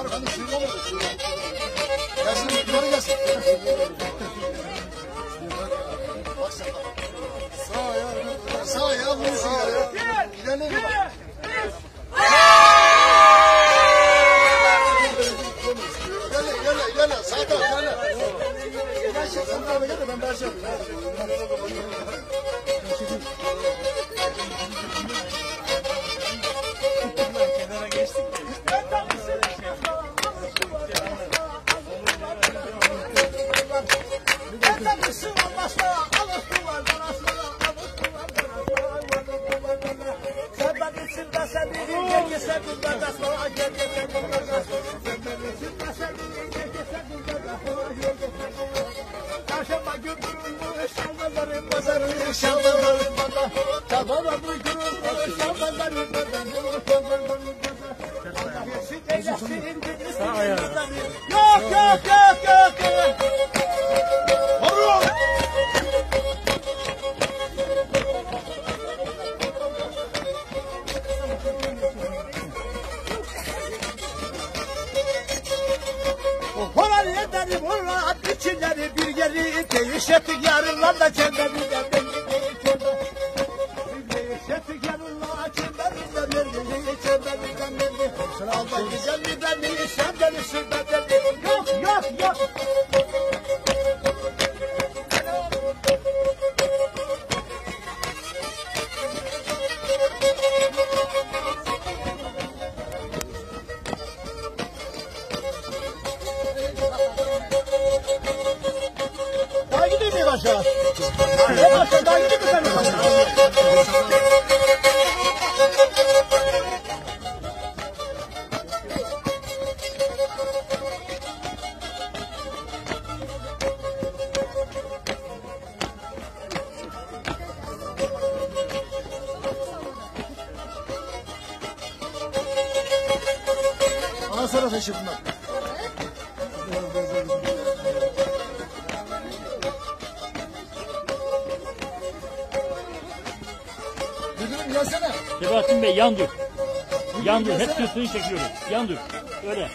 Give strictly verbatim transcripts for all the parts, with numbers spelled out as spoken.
Yukarı hani suyla mı? Gelsin yukarı gelsin. Bak sen bak. Sağ ayağı. Sağ ayağı vurursun ya. İlerle bir bak. Gel gel gel. Sağ taraf gel. Gel şey sen tarafa gel de ben vereceğim. Kenara geçtik. Yok yok yok yok yok. Horan yedleri vurra içileri bir geri değişettik yarınlar da kendimizden değişettik yarınlar kendimizden kendimizden sıralda güzel mi beni sen beni sürden yok yok yok. Daha gideyim mi başa? Ne başa? Daha gideyim mi sen başa? Ana sana taşı bunlar. Müdürüm gelsene. Sebahattin Bey yan dur. Yan dur. Hep sırtını çekiyoruz. Yan dur. Öyle.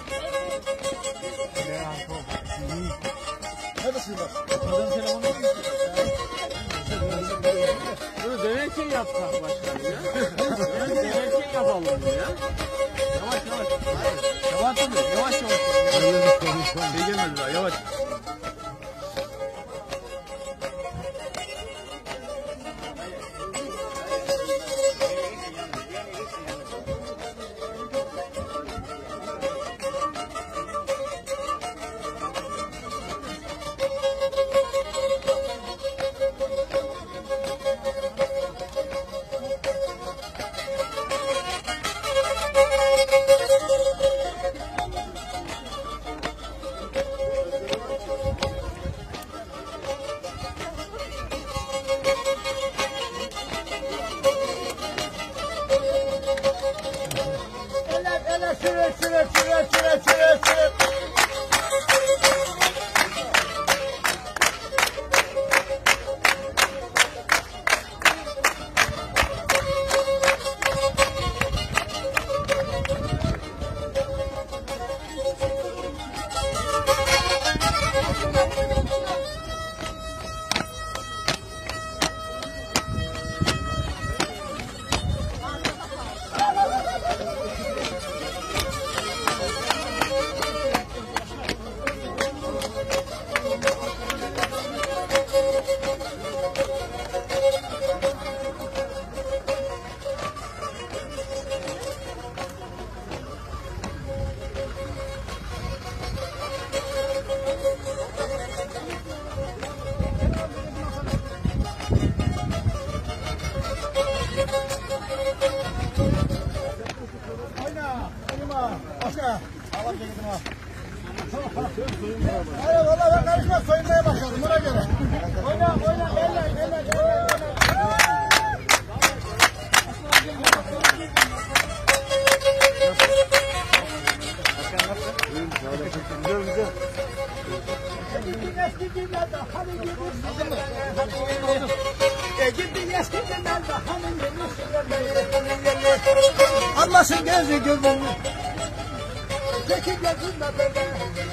Neredesin bak? Adam telefonu değil mi? Bunu denerken yapsak başkanım ya. Yani denerken yapalım ya. Yavaş yavaş. Yavaş yavaş. Yavaş yavaş. Şey gelmedi daha yavaş. Ele ele süre süre süre süre süre süre. Başka. Allah dedim ha. Hayır valla ben karışmaz soyunmaya başladım ona göre. Oyna oyna elle elle elle. Güzel güzel. Eski günlerde hani gibi. Gitti eski günlerde hani gibi. Anlasın gözü gözünü. Çekil gözünle böyle.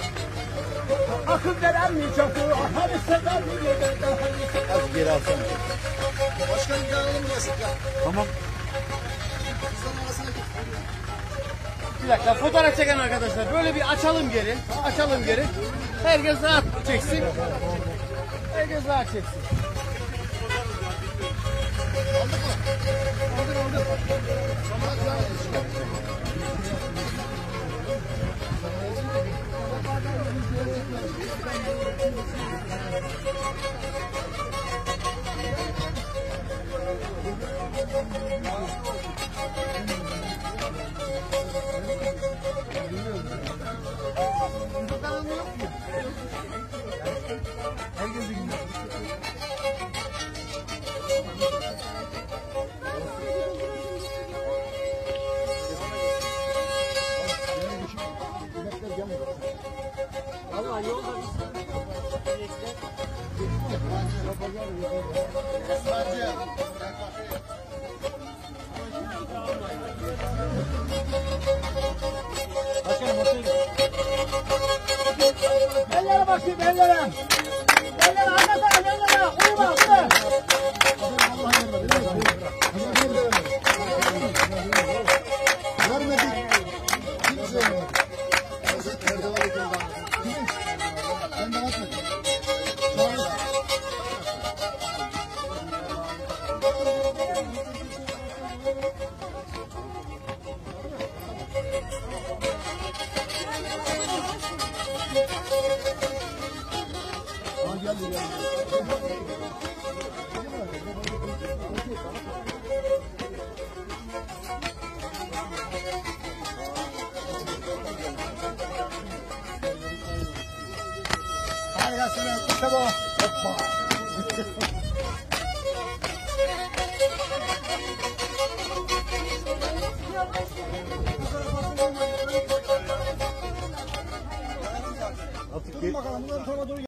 Akıl veren mi çoku? Hani sever mi yeter? Az geri alsana. Başkanım bir alalım gelsin ya. Tamam. Kızların arasına git. Bir dakika fotoğraf çeken arkadaşlar böyle bir açalım geri. Açalım geri. Herkes rahat çeksin. Herkes rahat çeksin. Aldık mı? Aldık aldık. Şamak ya. Ellere bakayım ellere. Ellere anlatalım ellere. Uyuma uyuma. Vermedik. Kimse vermedi. Hazret Erdoğan okuldan. Kim? Ben de atmadım. Çağrı. Aa geldi geldi. Harikasın. İşte bu. Hoppa. Artık Durun bakalım. Bunları sonra doğru